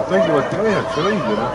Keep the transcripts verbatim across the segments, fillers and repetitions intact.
mängivadki üheksa ringi, noh.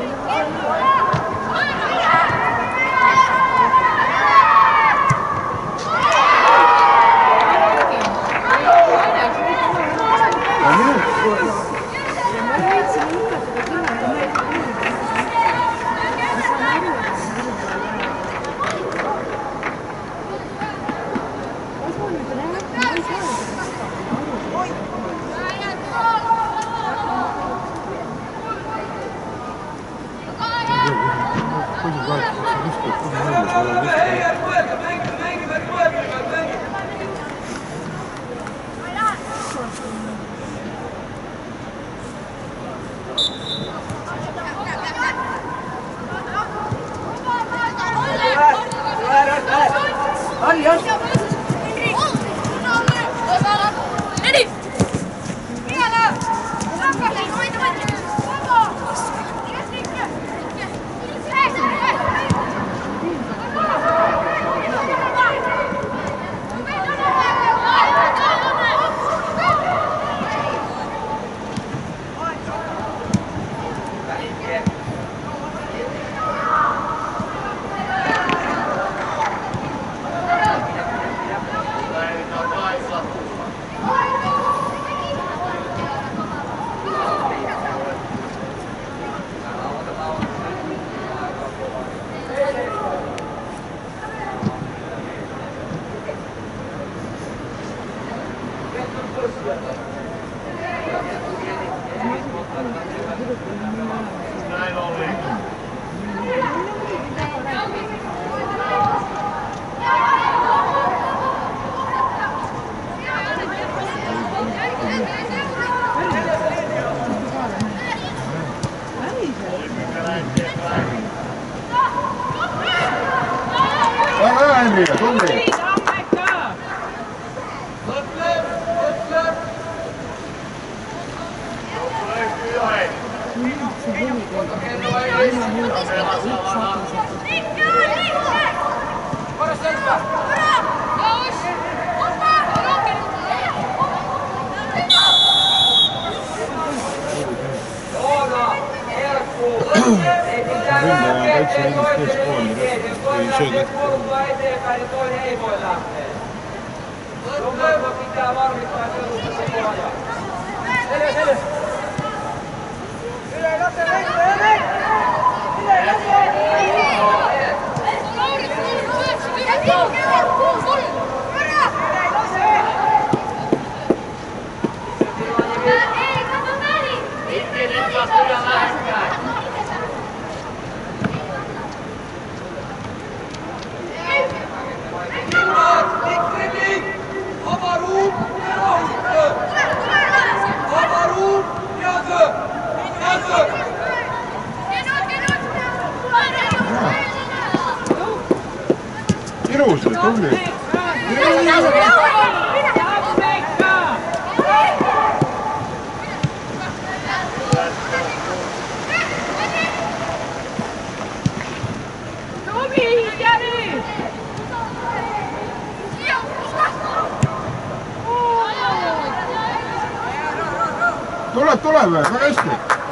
Tuleb, tuleb, väga hästi.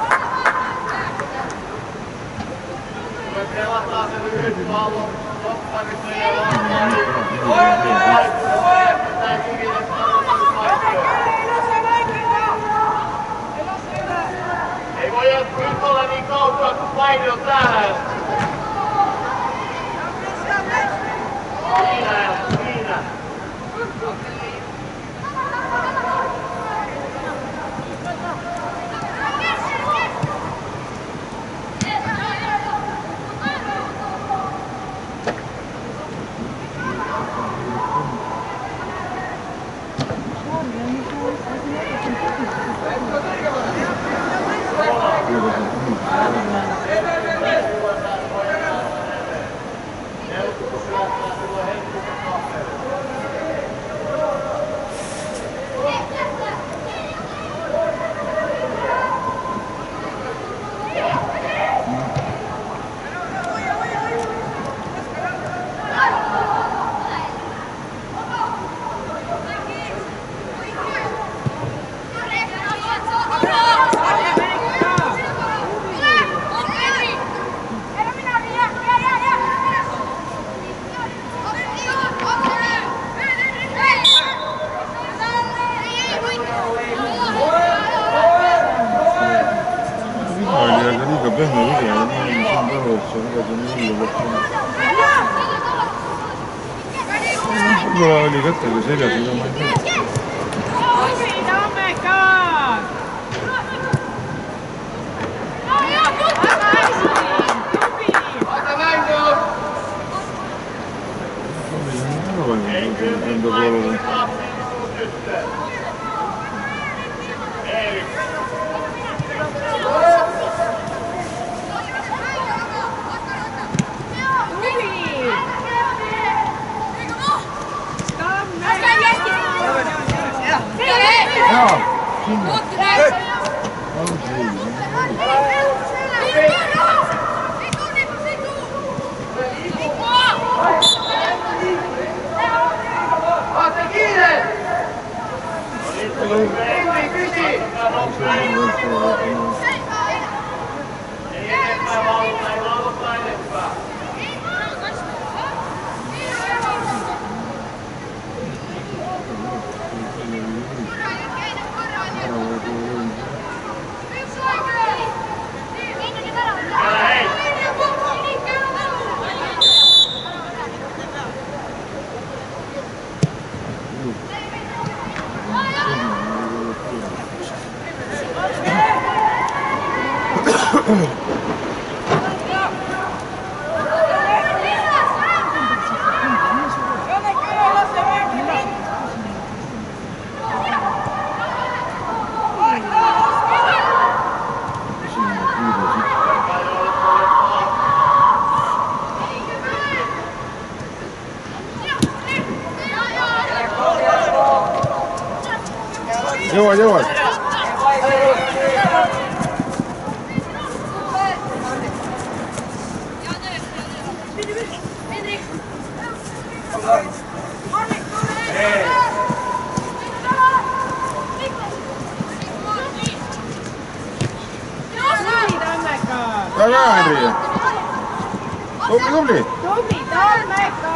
Ei voi nyt olla niin kautua, kun paini on täällä. Siinä ja siinä. Thank you. see on midagi nii hullu võtma. Võib-olla oli kätega seljas, mida ma ei tea. Tubli, Tammeka! Väga hästi! Tubli! Vaata mängu! Tubli on väga palju enda poolele. Jaa, sinna. On see. Vaata kiirelt! Ei küsi! Ei enempää valta, ei valvota enempää. Jõuad, jõuad! Väga Henri! Tubli, tubli! Tubli, Tammeka!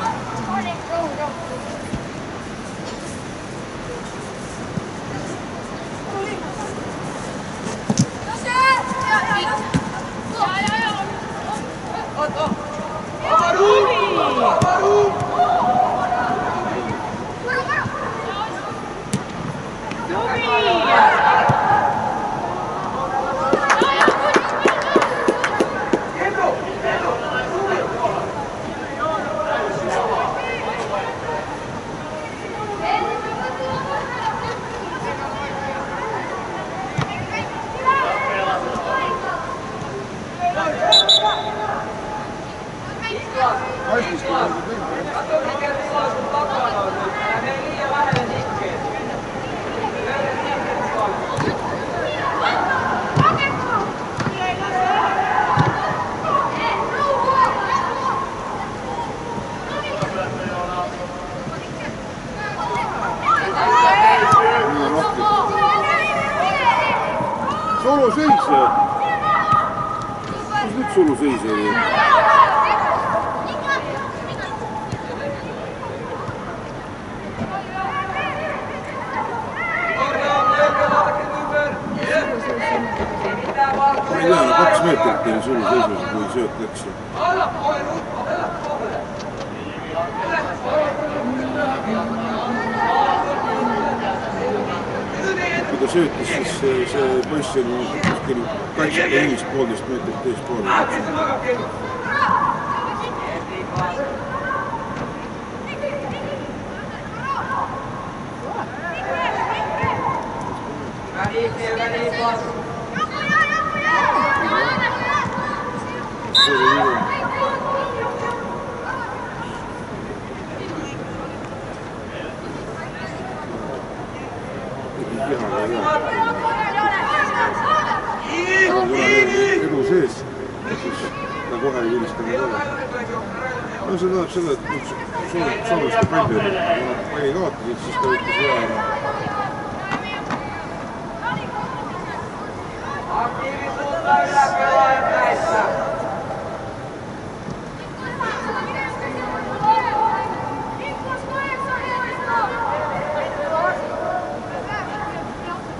Suluseis! Kus nüüd suluseis oli? Ma ei tea, kaks meetrit oli suluseisus, kui sööt läks. Kui ta söötis, siis see poiss oli kuskil kaitseta viis poolteist meetrit teist poole. Edu sees, siis ta kohe ei vilistanud üle. No see tähendab seda, et soovist ka palju oli. Pani kaotasid, siis ta võttis üle ära. Aktiivisuutta yläpelaajan päissä.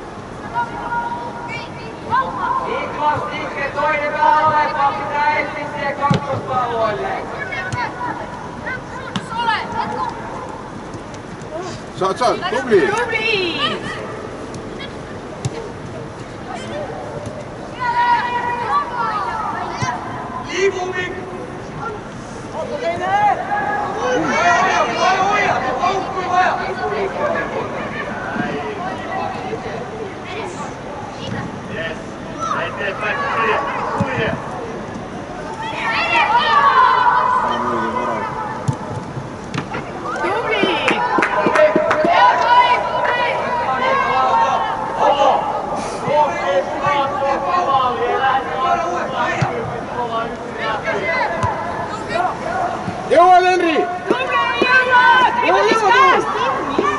Niklas Tikke, toinen vähän alempaa, pitää ensin Saad, saad, tubli! Tubli! Liigumik! Yes, eteenpäin kulje, kulje! Jõuad, Henri! Tubli, jõuad! Ei võttis käest kinni!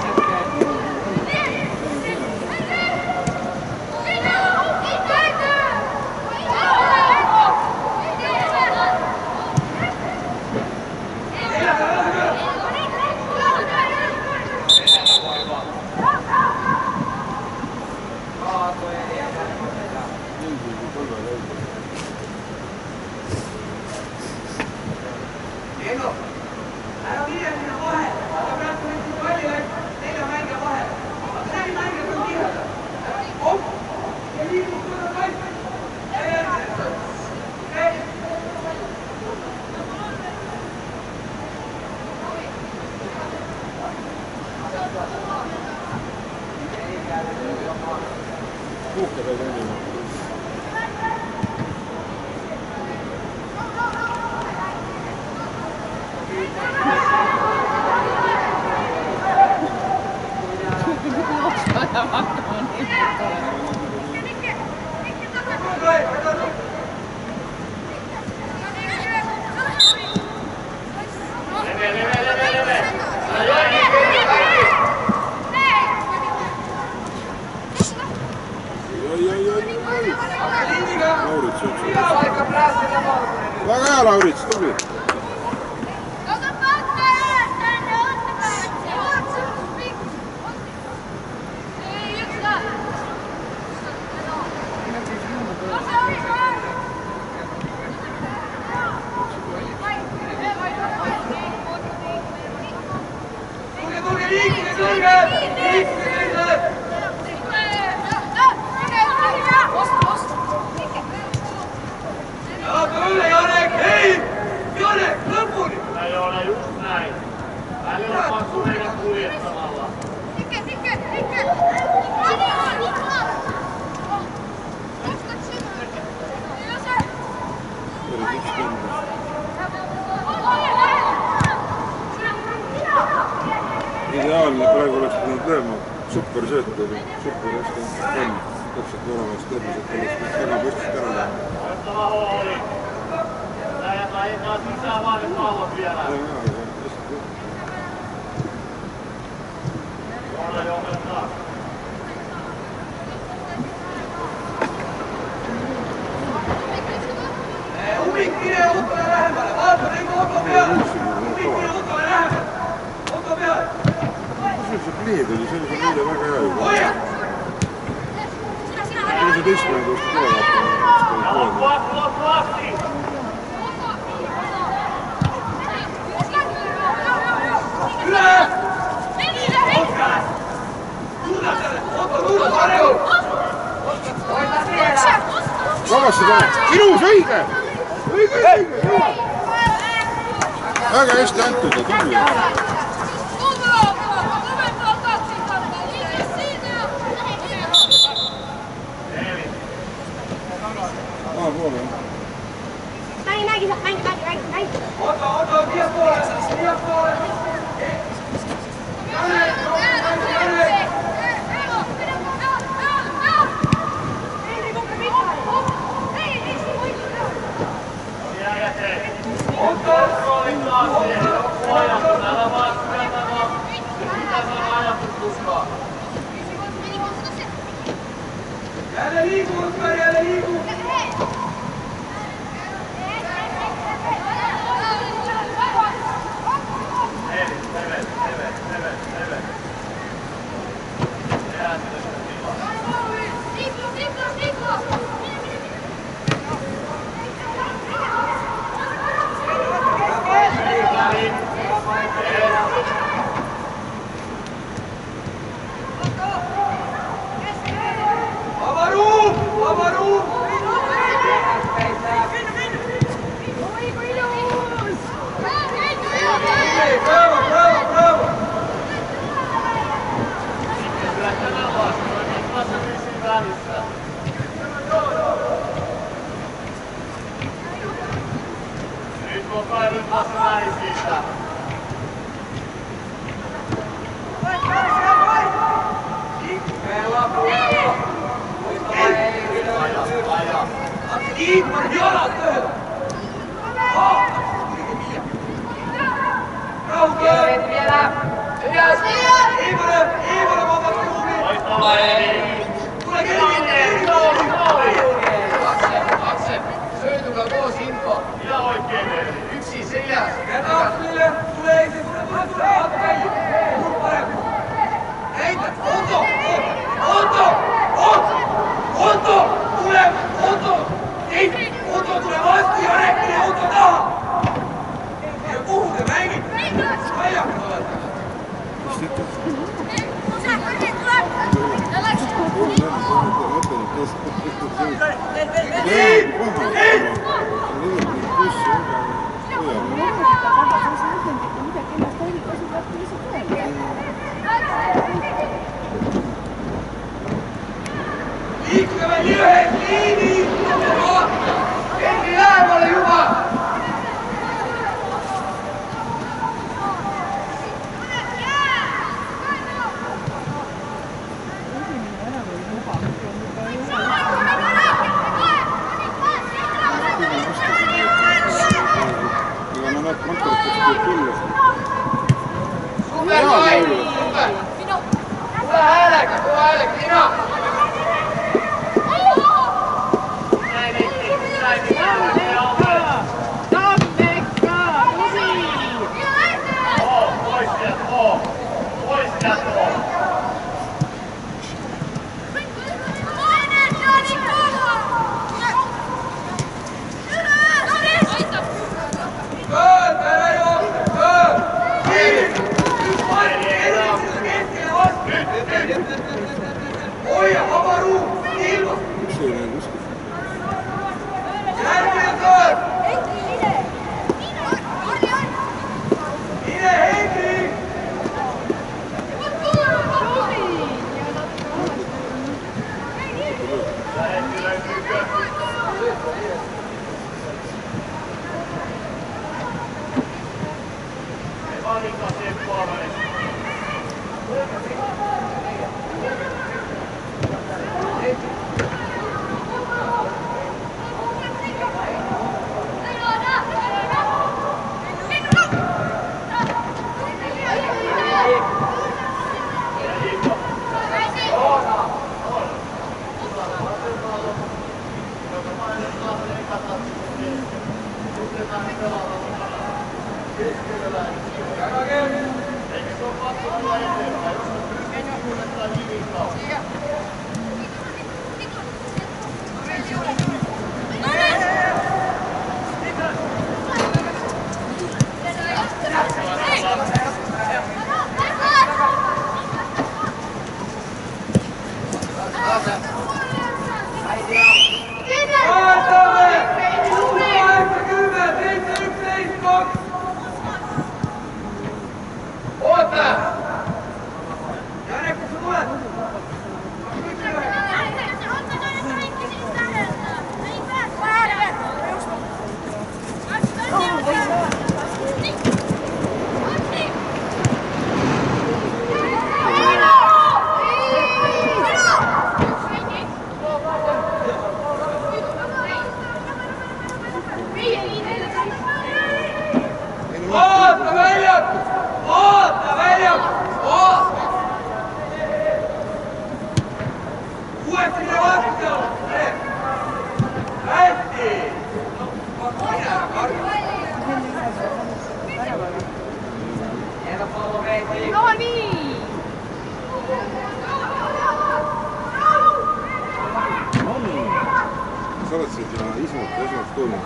Väga hea, Laurits, tubli! Ideaalne praegu oleks pidanud lööma, super sööt oli, super hästi on, täpselt nooremast tõrmiselt oleks väga püstist ära lähema. Ottava hooli! Lähed laitetaan sisään vaan nyt pallon vielä. Joona johdattaa. Umikkinen Uttola lähemmälle! Valtteri Otto peale! Umikkinen Uttola lähemmälle! Otto peale! See pliid oli, see oli see meile väga hea juba. Kui see teist mängu just tule vaatama. Jalku akku, akku akti! Üle! Oskar! Suuda selle! Otto, suuda parem! Hoida siellä! Vabasti pane! Ilus, õige! Õige, õige! Väga hästi antud ja tubli. Näin, näin, näin, näin, näin, näin. Otto, Otto, vie puolelle, vie puolelle. Otto, roolittaa siihen. Ajatus, älä vaan syötä vaan. Mitä saa ajatus tuskaa? Jäälle liikuu, Oskar, jäälle liikuu. Bravo, bravo, bravo! Nyt on kaivun vasta naisista. Kiipparit jalat töillä! Raukea! Vielä. Ylös! Iivonen! Iivonen vapaa kuumiin! Tule kerran! Akse, söitykaa koos info. Ja oikein. Yksi seljäs. Kerran Tule! Tule! Ei se tule! Tule! Tule! Otto käy! Tule paremmin! Heitä! Otto! Otto! Otto! Otto! Tule! Otto! Ei! Otto tule vastu ja Rekkinen Otto taha! Ja puhu te mängit! Ajakat olette! Liikkuvat lyöhet kiinni! Henki jäämälle, Juha! Kyllä mä näet konttorista kyllä. Super noin! Super! Tule hääläkä, tule hääläkä, Nina! Köön! Älä juokse! Köön! Kiinni! Nyt vain edellisellä keskellä vasta! Oja, avaruus! Ilma! Yksi ei näin usko. Järviä Köön! Ine Heikki! Oota väljät! Oota väljät! Oota! Uudesti ne vastella! Äiti! Minä karjaan! No niin! Sa oled siit ja ismut, esmast tulnud.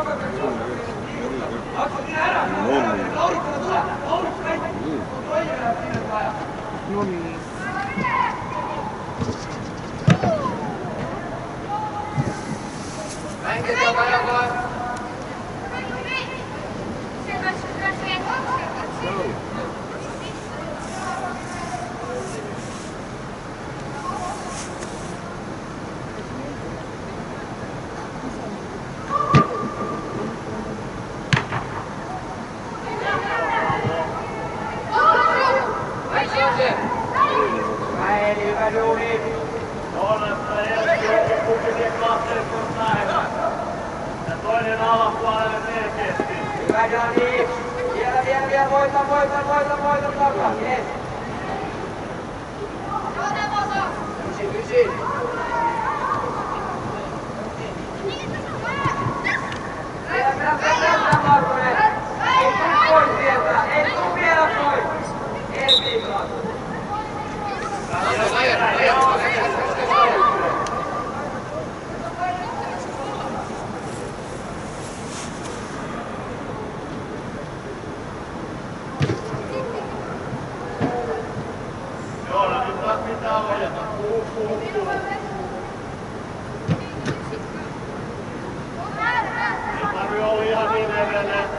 Katso minä ära! Lauritsena tule! Lauritsena näitab! No niin. Mängitään ajakaan. Hyvä Jani! Vielä, vielä, vielä! Voita, voita, voita, voita! Takaa! Yes! Ysi, ysi! Vielä, vielä, vielä, Markkonen! Ei tuu pois sieltä! Ei tuu vielä pois! Ei liikaa! Joona, nyt taas pitää ohjata. Puu, puu, puu. Ei tarvi olla ihan niin edelleen.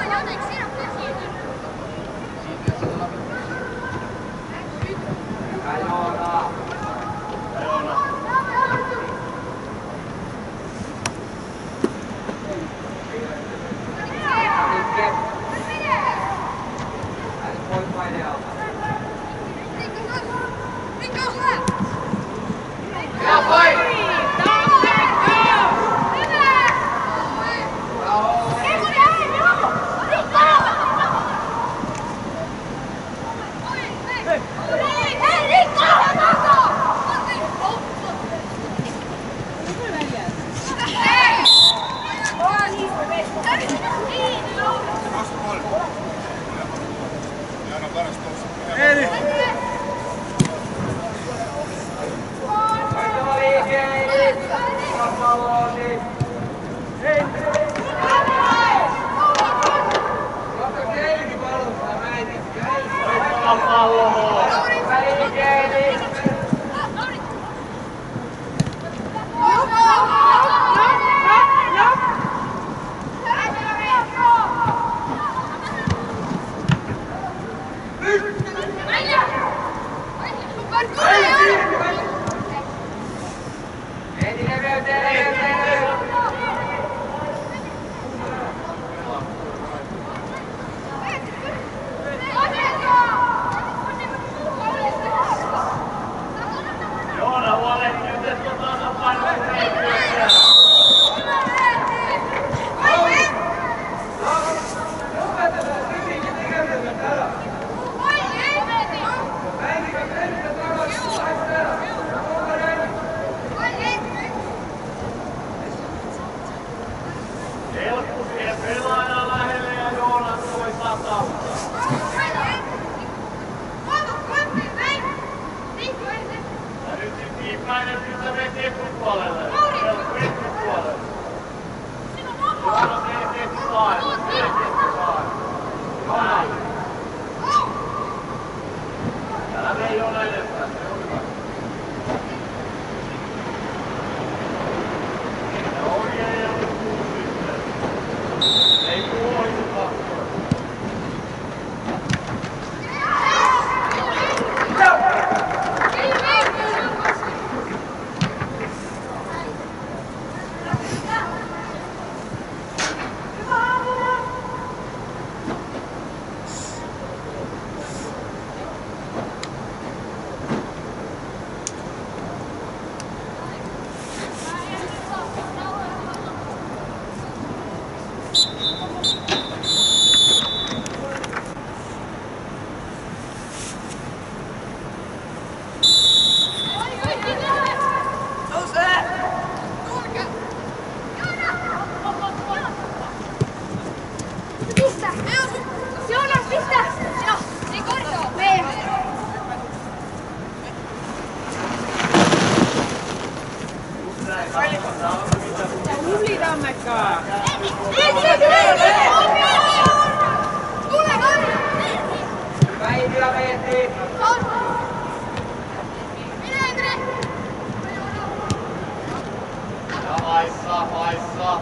Hyvä Joona! Joona. Rikke! Älä pois painealta! Hyvä pois! Hoitava liike! Pallooni! Kohta Keilikin pallosta, mä en tiedä. Hoittava palloa. Hyvä liike! Edi leveyteen, leveyteen! Joona, huolehti nyt, että on tasapainoinen reikiä. Lopetetaan kritiikin tekeminen täällä! Päivikö mennä takaisin? Lähes täällä! Kokonen! Helppu siihen pelaajan lähelle ja Joona voi tasaa. Ja nyt sit niin päin, että sitä vei tekkupuolelle. Tekkupuolelle. Joona se ei tekku saada. Se ei tekku saada. Joona. Älä mene Joona edestään. Se on hyvä. Ja ohje ei ole kuullut yhteen. Ei kuulu katsoa. Pistä! Joonas, pistä! Mene! Juli Tammekaa! Päivillä Veeti! Ja haissa, haissa.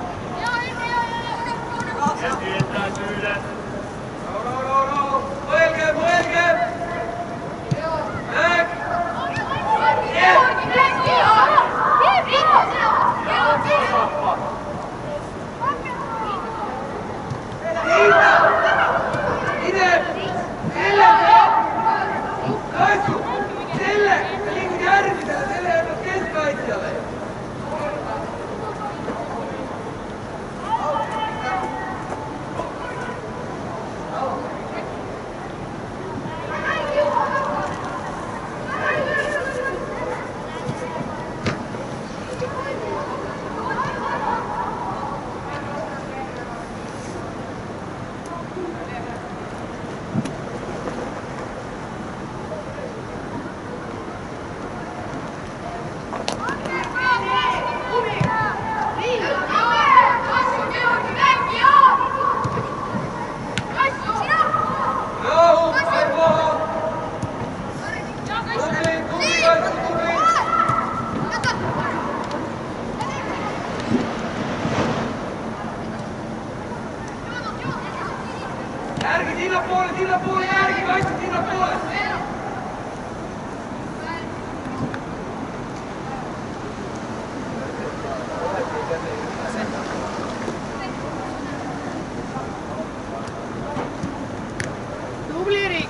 Ja tietää syydä. No, no, no, no! Oikein, oikein! Näin! Soppa. Siitä! Ide! Sille! Kaisu! Sille! Ja liikut järjitään, sille ei ole keskaitjalle! Järgi sinnapoole, sinnapoole, järgi, kaitse sinnapoole! Tubli, Riik!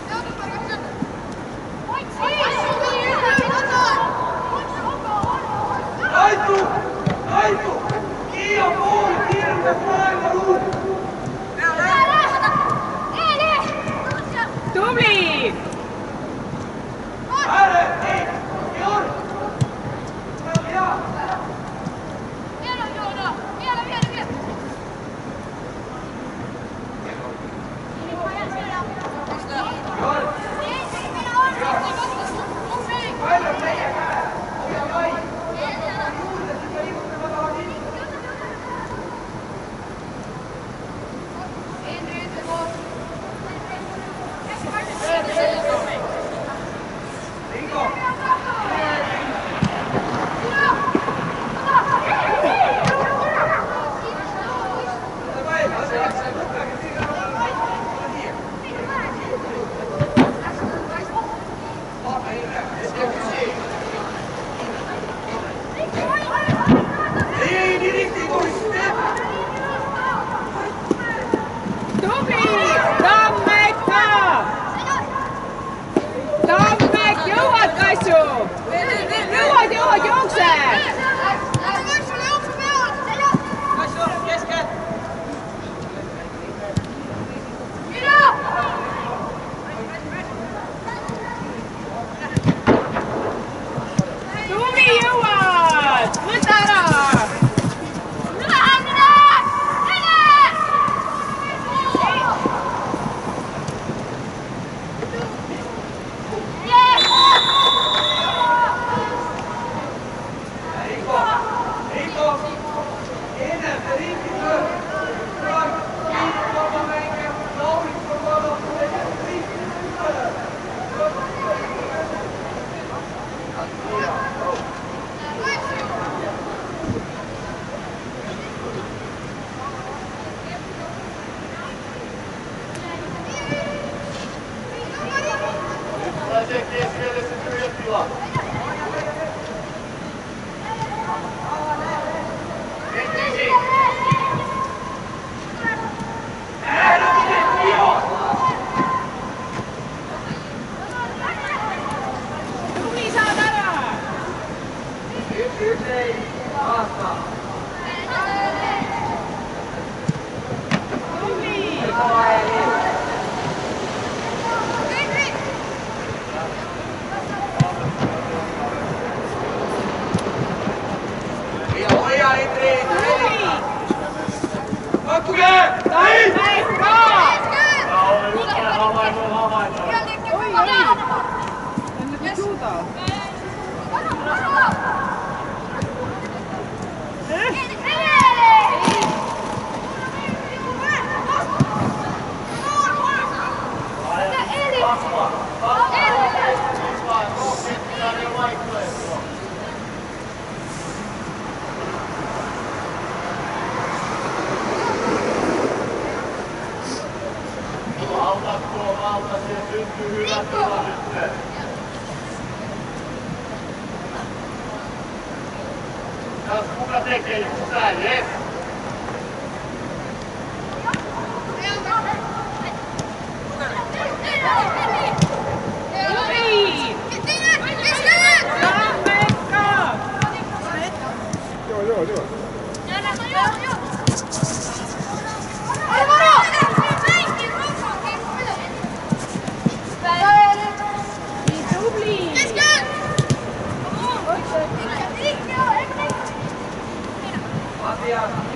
Aitu! Aitu! Kiia pooli, kirja maailma luudu! Tubli! Ääre, ei! Jor! Hea! Kuka tekee just tää, jes? Joo, joo, joo. Matias!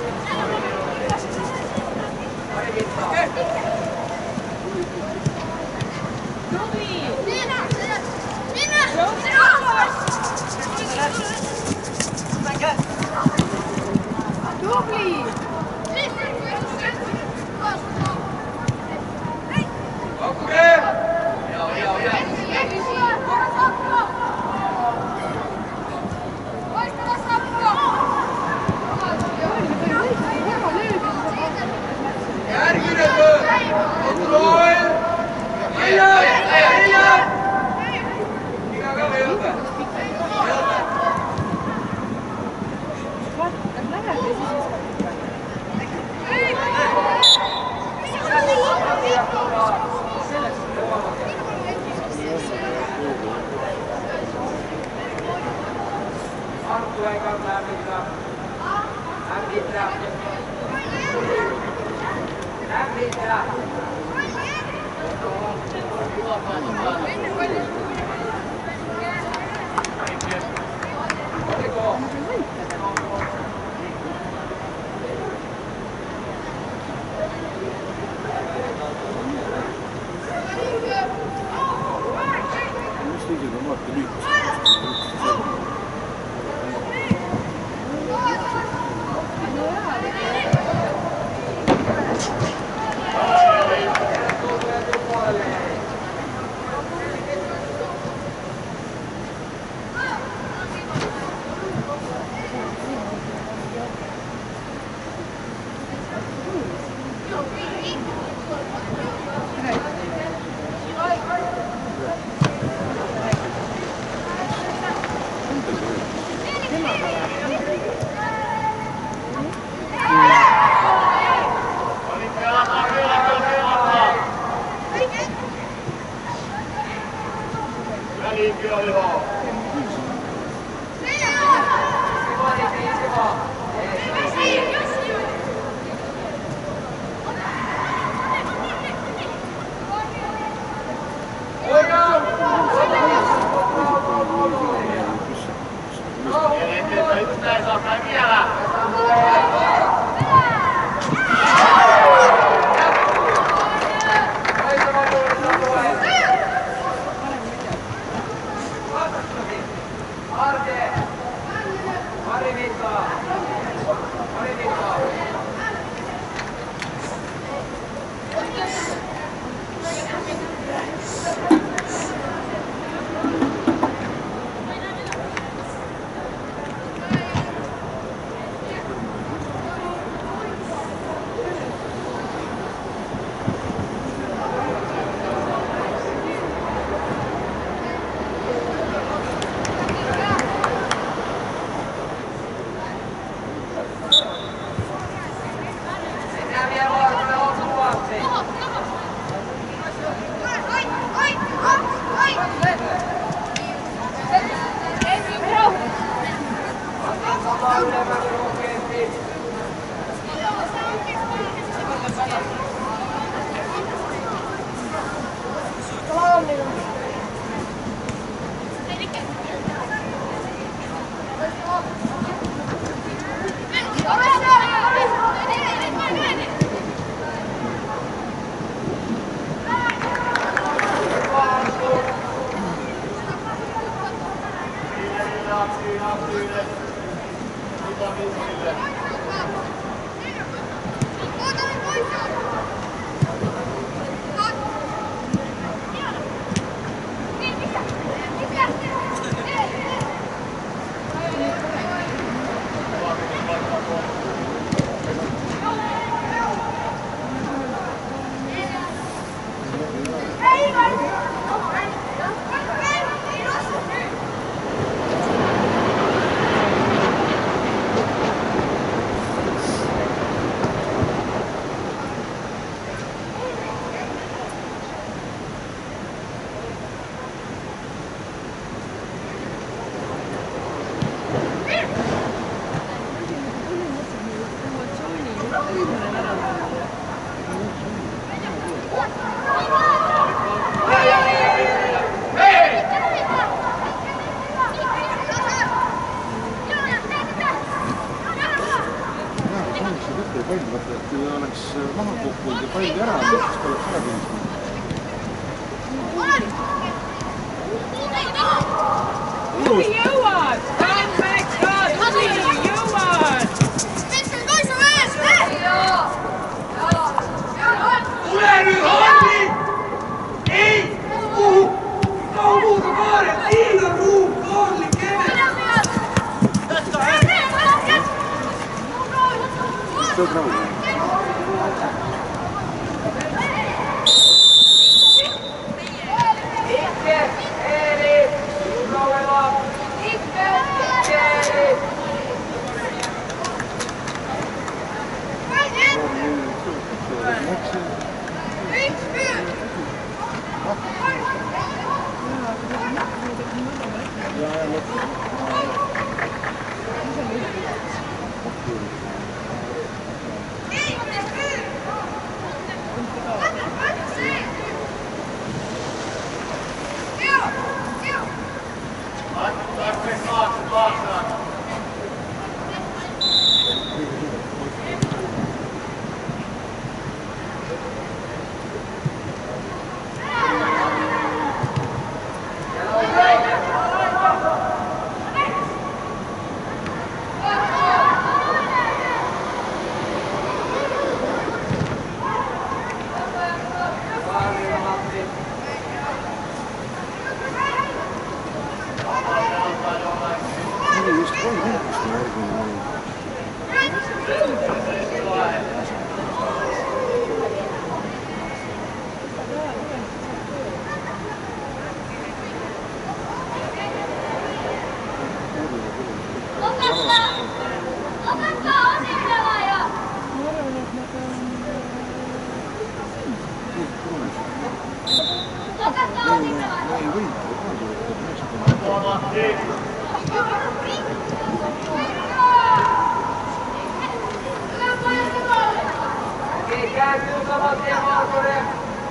Okei, kääntyy saman tien Valkonen.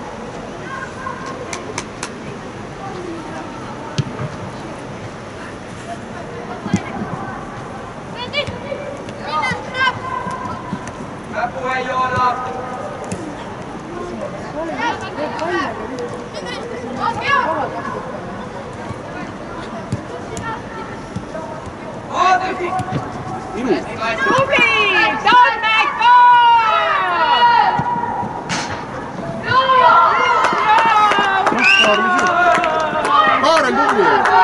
Hyvä puhe, Joona. Ootisi! Tubli! Tammeko! Kaaren tubli!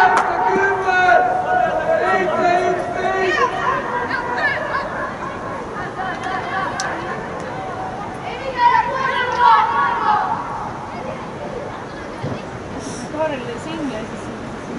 Kaarele sinna ja siis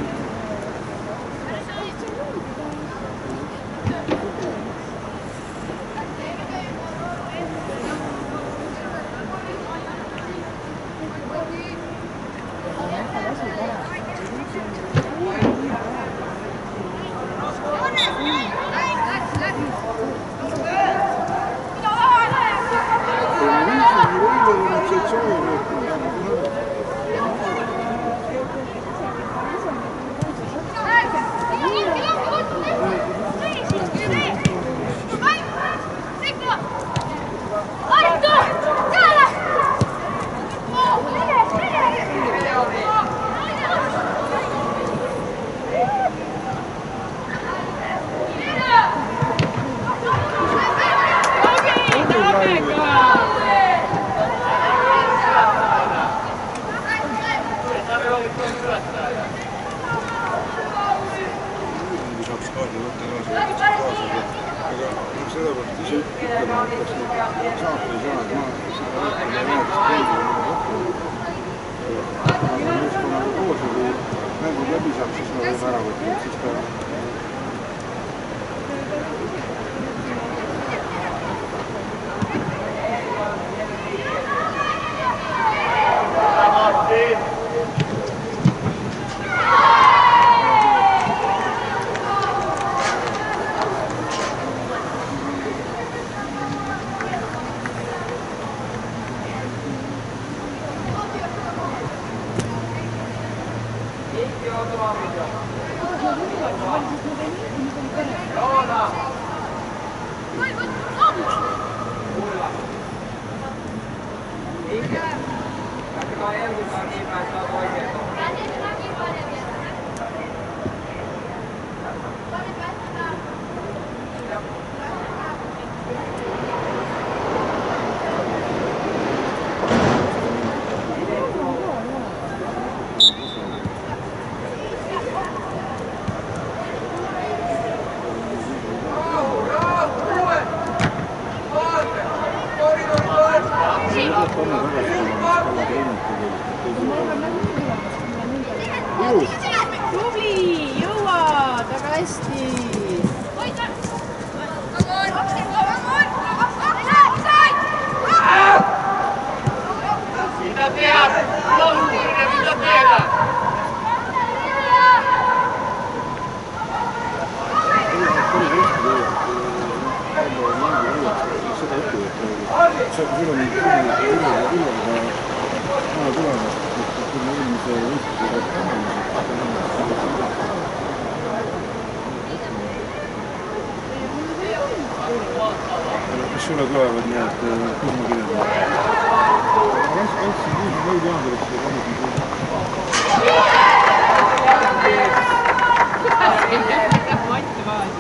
tubli, jõuad, väga hästi. Mitä tehdä? Lohtuinen, mitä tehdä? Kas sulle tulevad need kuhmakirjad? Andsin kuusi neid jaamdadeks ja Matti vaadib.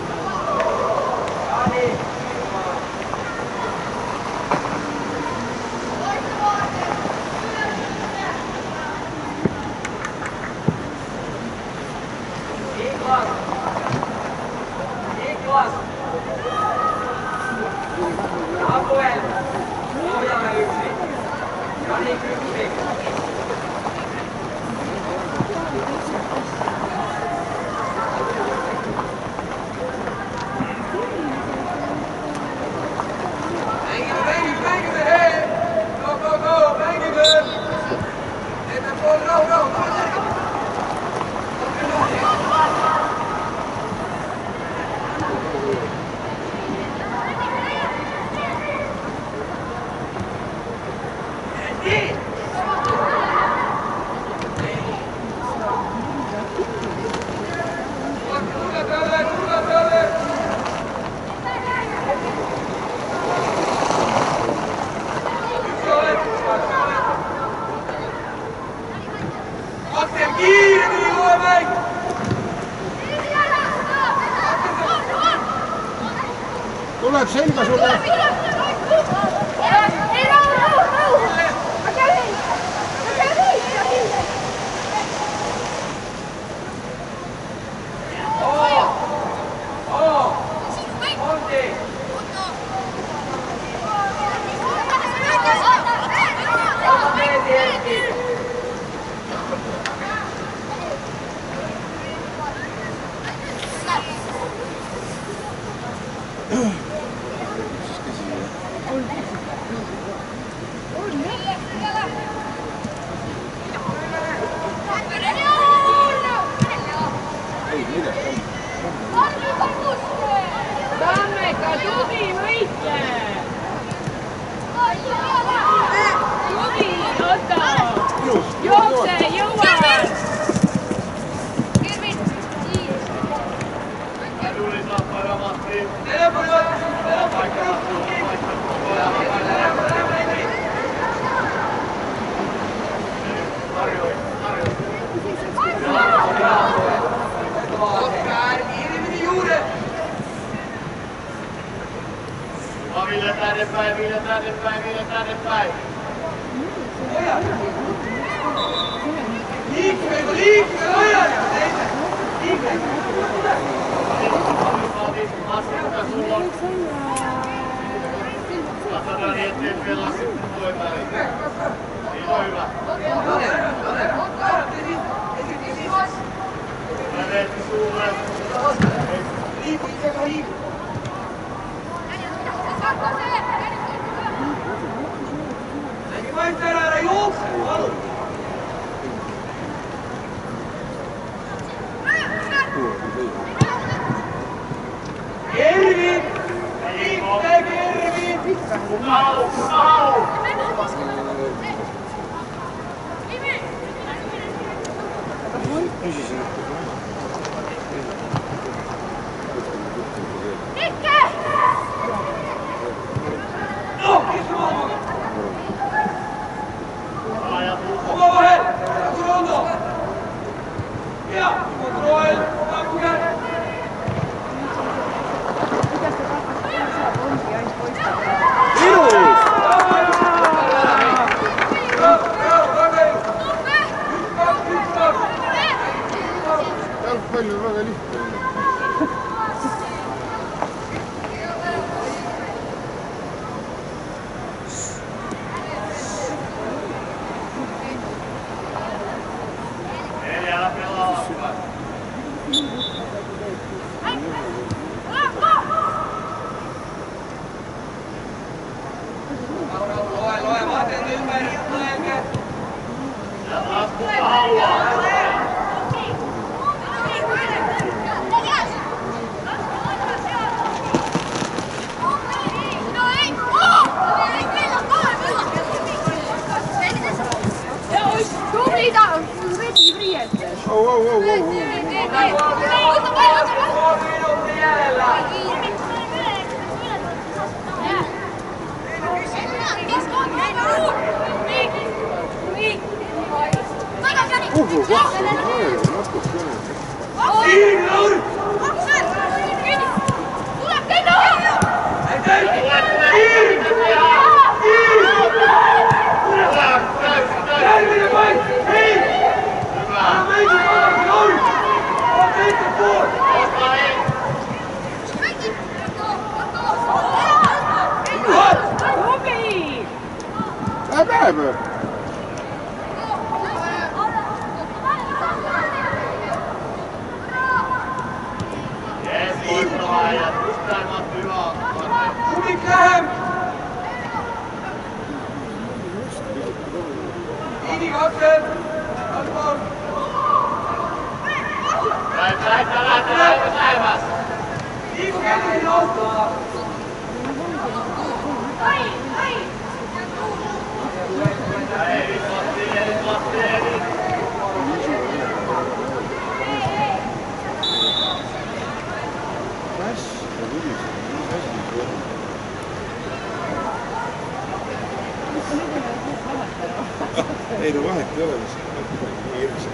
Niklas! Niklas! Apuel! Ohjaamme yksi. Jani Kyppi. Mängime, mängime, mängime, hei! Go, go, go! Mängime! Tuleb selga sulle! Ei, rahu, rahu, rahu! Ma käin! Ma käin! Tammeka, tuvi võitle! Tuvi, oota! Jookse, jõua! Tuli saappa ramasti. Ville tänne päin, Ville tänne päin, Ville tänne päin. Liikmega, liikmega ajal! Liikmega! Massikka sulla on. Katsotaan niin, ettei pelaa sitten toi väliin. Niin on hyvä. Mä veetti suulle. Liiku, liiku, liiku! Näin vain täällä älä juokse, valu! Kervin! Liikkää Kervin! Kukaau, kukaau! Oma vahel! Rondo! Ja, kontroll! Pakkukäd! Jalgpall on väga lihtne. Neljällä pelaa. Loe, loe, vaatteet ympäri, loe! Ja taas kuka haluaa. Oh, oh, oh, oh. Kuhu kohta on aega natukene. Siim, Lauri! Järgmine paik! Hei! Anna meidi vaadata, Lauri! Anna meidi pool! Läheb, läheb! Jees, loistavaa ja Kustaan on hyvä. Kumik lähem! Iini kaksen! Alpoon! Lähet, lähet, lähet, lähet, lähemmäs. Liiku Kervin auttaa! Ei ei no vahet ei ole, mis nii hirmsam.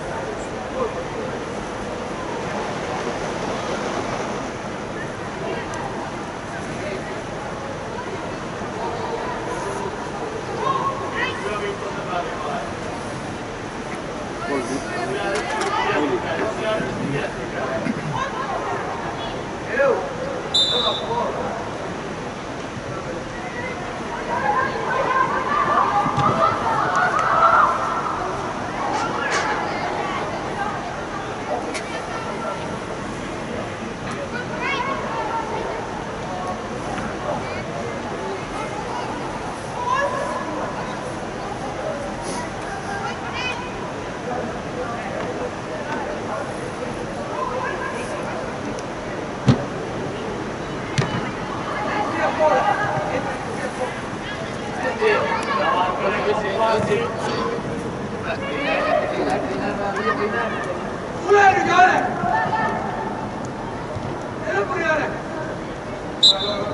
Tule nüüd, Janek! Lõpuni, Janek!